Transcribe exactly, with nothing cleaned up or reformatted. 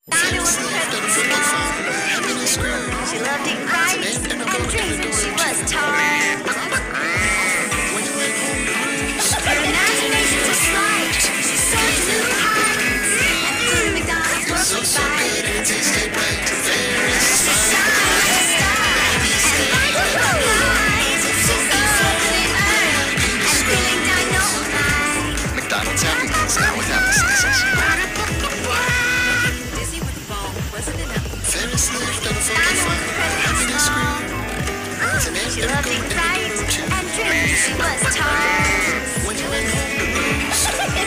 Dinah was incredibly small. She loved eating rice and drinks when she was tall. Her imagination was slight. She soared to new heights and flew to McDonald's for quick bites. She shone like a star and bright with her eyes. She slowly earned and feeling dynamite. McDonald's Happy Meals now with apple slices. Dizzy with the ball, wasn't enough. Ferris lift and a funky Dinah was fun. incredibly Happiness small. scream. She loved eating rice and drinks when she was tall. When you went home to roost.